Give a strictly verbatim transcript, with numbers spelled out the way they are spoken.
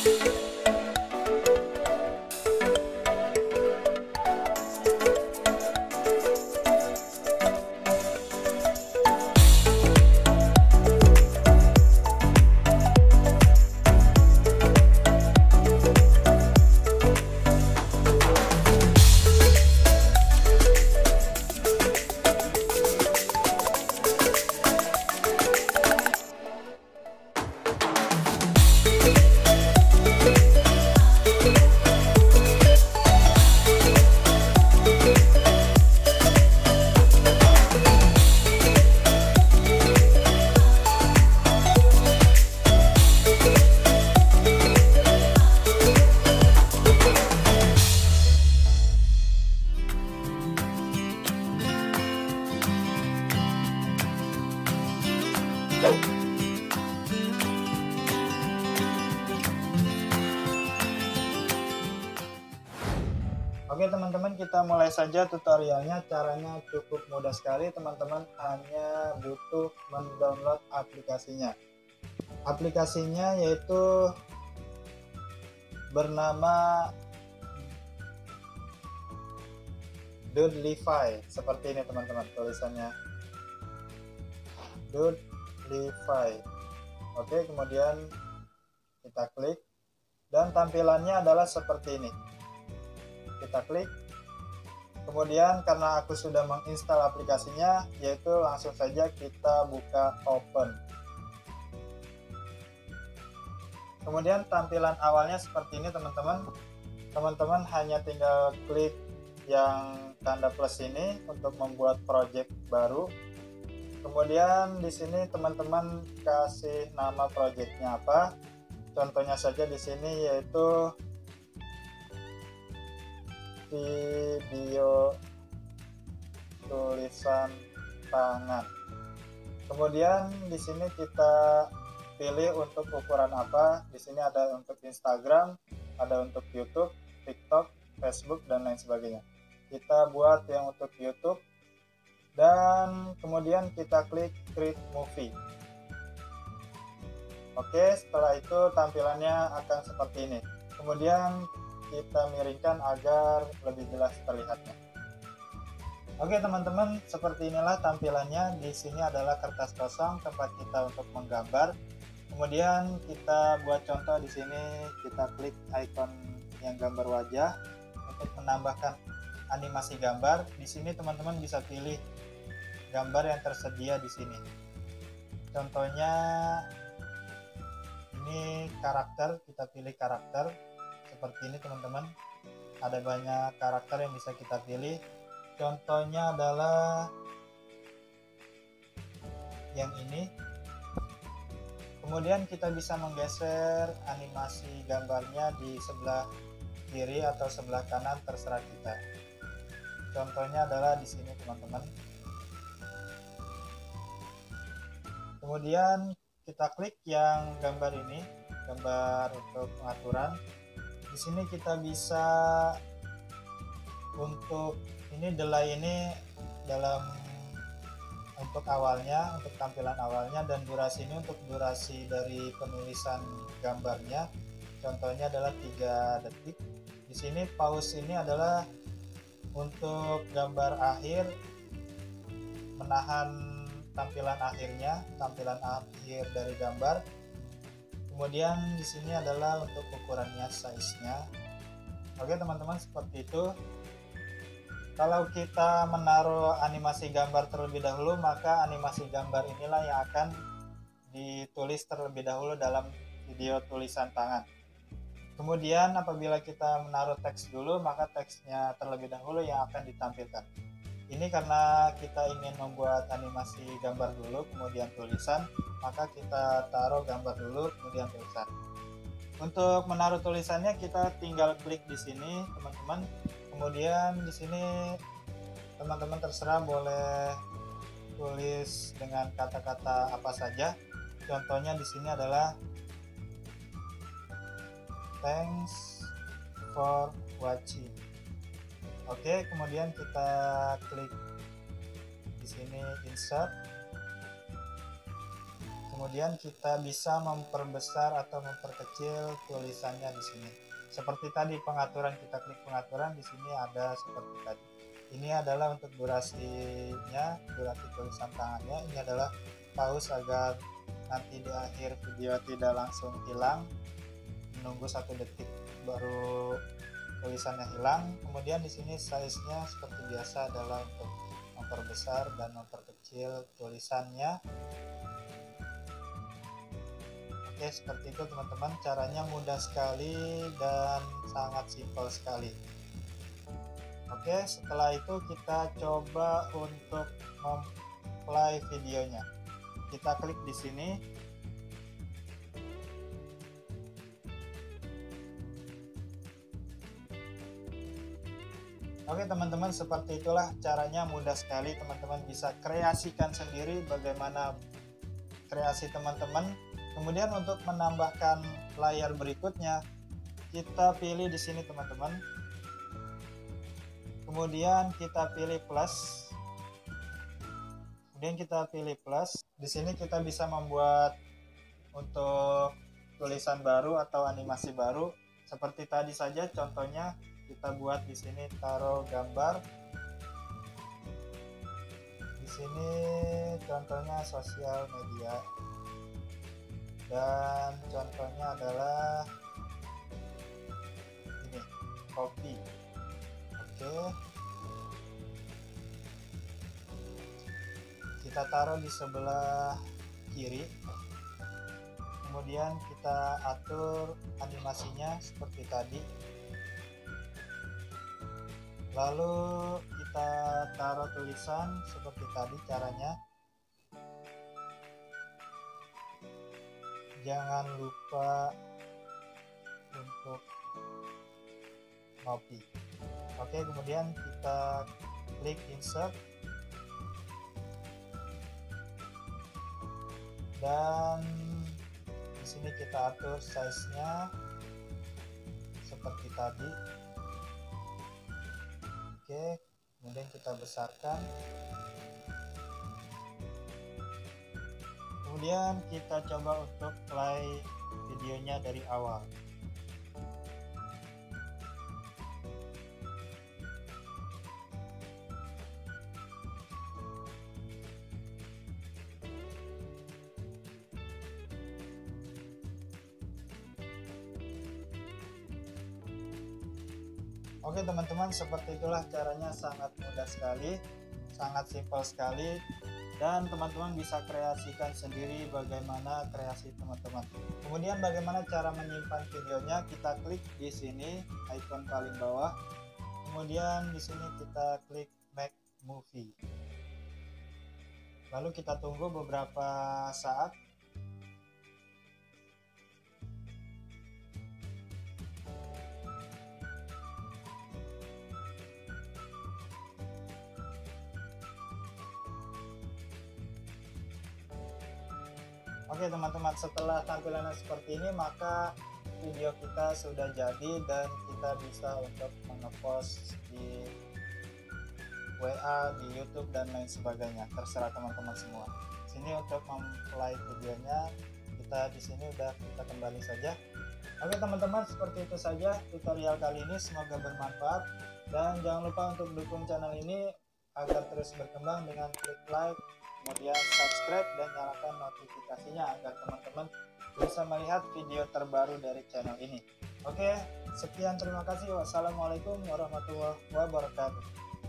Oke teman-teman, kita mulai saja tutorialnya. Caranya cukup mudah sekali teman-teman, hanya butuh mendownload aplikasinya. Aplikasinya yaitu bernama Doodlify, seperti ini teman-teman tulisannya, Doodlify. Oke, kemudian kita klik dan tampilannya adalah seperti ini. Kita klik, kemudian karena aku sudah menginstal aplikasinya, yaitu langsung saja kita buka open. Kemudian tampilan awalnya seperti ini teman-teman. Teman-teman hanya tinggal klik yang tanda plus ini untuk membuat project baru. Kemudian di sini teman-teman kasih nama projectnya apa. Contohnya saja di sini yaitu video tulisan tangan. Kemudian di sini kita pilih untuk ukuran apa. Di sini ada untuk Instagram, ada untuk YouTube, TikTok, Facebook dan lain sebagainya. Kita buat yang untuk YouTube dan kemudian kita klik create movie. Oke, setelah itu tampilannya akan seperti ini. Kemudian kita miringkan agar lebih jelas terlihatnya. Oke teman-teman, seperti inilah tampilannya. Di sini adalah kertas kosong tempat kita untuk menggambar. Kemudian kita buat contoh di sini, kita klik icon yang gambar wajah untuk menambahkan animasi gambar. Di sini teman-teman bisa pilih gambar yang tersedia di sini. Contohnya ini karakter, kita pilih karakter. Seperti ini teman-teman, ada banyak karakter yang bisa kita pilih. Contohnya adalah yang ini. Kemudian kita bisa menggeser animasi gambarnya di sebelah kiri atau sebelah kanan, terserah kita. Contohnya adalah di sini teman-teman. Kemudian kita klik yang gambar ini, gambar untuk pengaturan. Di sini kita bisa untuk ini delay ini dalam untuk awalnya, untuk tampilan awalnya, dan durasi ini untuk durasi dari penulisan gambarnya. Contohnya adalah tiga detik. Di sini pause ini adalah untuk gambar akhir, menahan tampilan akhirnya, tampilan akhir dari gambar. Kemudian di sini adalah untuk ukurannya, size-nya. Oke teman-teman, seperti itu. Kalau kita menaruh animasi gambar terlebih dahulu, maka animasi gambar inilah yang akan ditulis terlebih dahulu dalam video tulisan tangan. Kemudian apabila kita menaruh teks dulu, maka teksnya terlebih dahulu yang akan ditampilkan. Ini karena kita ingin membuat animasi gambar dulu, kemudian tulisan, maka kita taruh gambar dulu, kemudian tulisan. Untuk menaruh tulisannya kita tinggal klik di sini, teman-teman. Kemudian di sini teman-teman terserah boleh tulis dengan kata-kata apa saja. Contohnya di sini adalah thanks for watching. Oke, kemudian kita klik di sini insert. Kemudian kita bisa memperbesar atau memperkecil tulisannya di sini. Seperti tadi pengaturan, kita klik pengaturan, di sini ada seperti tadi. Ini adalah untuk durasinya, durasi tulisan tangannya. Ini adalah pause agar nanti di akhir video tidak langsung hilang, menunggu satu detik baru tulisannya hilang. Kemudian di sini size-nya seperti biasa adalah untuk memperbesar dan memperkecil tulisannya. Oke, seperti itu teman-teman, caranya mudah sekali dan sangat simpel sekali. Oke, setelah itu kita coba untuk memplay videonya. Kita klik di sini. Oke teman-teman, seperti itulah caranya, mudah sekali. Teman-teman bisa kreasikan sendiri bagaimana kreasi teman-teman. Kemudian untuk menambahkan layar berikutnya, kita pilih di sini teman-teman. Kemudian kita pilih plus. Kemudian kita pilih plus. Di sini kita bisa membuat untuk tulisan baru atau animasi baru. Seperti tadi saja contohnya, kita buat di sini taruh gambar. Di sini contohnya sosial media. Dan contohnya adalah ini, kopi. Oke, kita taruh di sebelah kiri. Kemudian kita atur animasinya seperti tadi. Lalu kita taruh tulisan seperti tadi caranya. Jangan lupa untuk ngopi. Oke, kemudian kita klik insert dan di sini kita atur size-nya seperti tadi. Oke, kemudian kita besarkan. Kemudian kita coba untuk play videonya dari awal. Oke teman-teman, seperti itulah caranya, sangat mudah sekali, sangat simpel sekali. Dan teman-teman bisa kreasikan sendiri bagaimana kreasi teman-teman. Kemudian bagaimana cara menyimpan videonya, kita klik di sini icon paling bawah. Kemudian di sini kita klik make movie. Lalu kita tunggu beberapa saat. Oke teman-teman, setelah tampilannya seperti ini, maka video kita sudah jadi dan kita bisa untuk ngepost di W A, di YouTube dan lain sebagainya. Terserah teman-teman semua. Sini untuk memplay videonya, kita di sini udah, kita kembali saja. Oke teman-teman, seperti itu saja tutorial kali ini, semoga bermanfaat. Dan jangan lupa untuk dukung channel ini agar terus berkembang dengan klik like, kemudian subscribe dan nyalakan notifikasinya agar teman-teman bisa melihat video terbaru dari channel ini. Oke, sekian, terima kasih. Wassalamualaikum warahmatullahi wabarakatuh.